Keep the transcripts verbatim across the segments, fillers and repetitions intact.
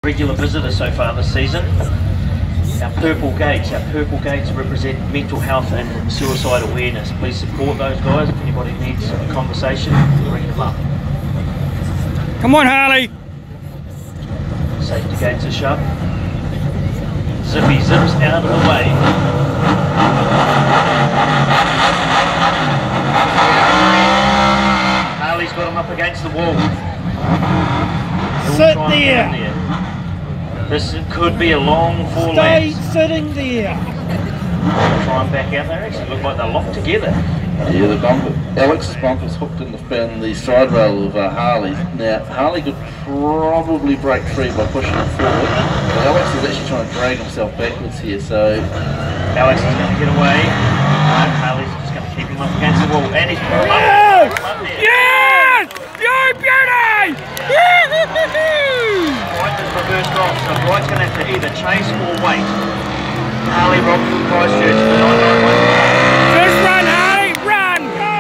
Regular visitors so far this season. Our purple gates, our purple gates represent mental health and suicide awareness. Please support those guys. If anybody needs a conversation, bring them up. Come on, Harley! Safety gates are shut. Zippy zips out of the way. Harley's got him up against the wall. Sit there. This could be a long four Stay laps. sitting there. Try and back out. They actually look like they're locked together. Yeah, the bumper. Alex's bumper's hooked in the, in the side rail of uh, Harley's. Now, Harley could probably break free by pushing it forward, but Alex is actually trying to drag himself backwards here, so... Alex is going to get away. No, Harley's just going to keep him up against the wall. And he's up, Yes! up there. Yes! You beauty! Bright is reversed off, so Bright's going to have to either chase or wait. Harley Rock from Christchurch, the nine nine one. Just run, Harley! Run!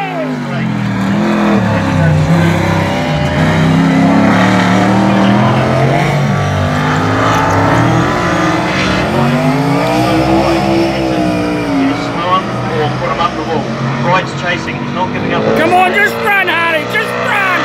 Either slow him or put him up the wall. Bright's chasing, he's not giving up. Come on, just run, Harley! Just run!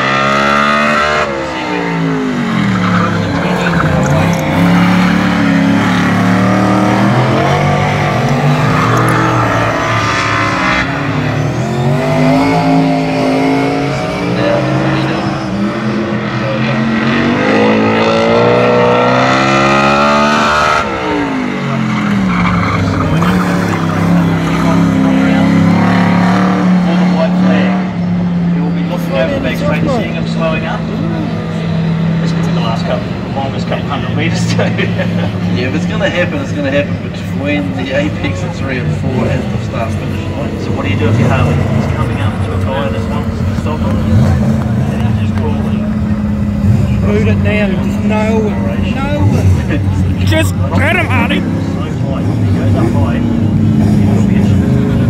Seeing him slowing up. This could be the last couple, the longest couple hundred metres too. Yeah, if it's going to happen, it's going to happen between the apex of three and four and the start finish line. So what do you do if you're Harley? He's coming up to a guy that wants to stop him. And he's just crawling. Move it now, just nail it. Nail it. Just hit him, Harley. So high. When he goes up high, it'll be a shit.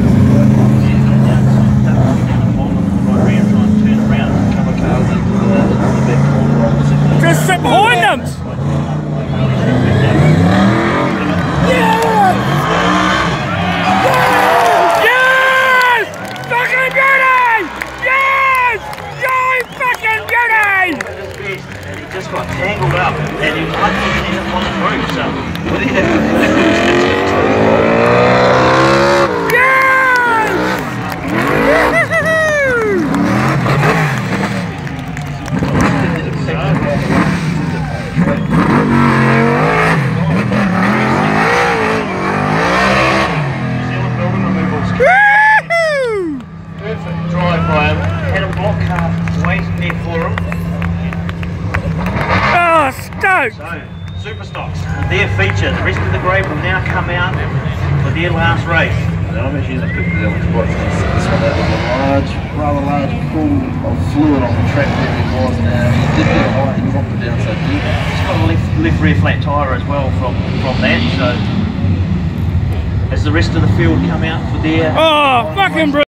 Just sit behind them! Yes! Yes! Fucking beauty! Yes! You fucking beauty! And he just got tangled up and he was lucky he didn't end up on the roof, so what do you have? Perfect drive by him, had a block car waiting there for him. Oh, stoked! So, Super Stocks, their feature, the rest of the grade will now come out for their last race. Now I'm actually going to pick the Alex Bright this one out with a large, rather large pool of fluid on the track where he was now. He did get a high, he dropped it down so deep. He's got a left, left rear flat tyre as well from, from that, so as the rest of the field come out for their... Oh, fucking brilliant!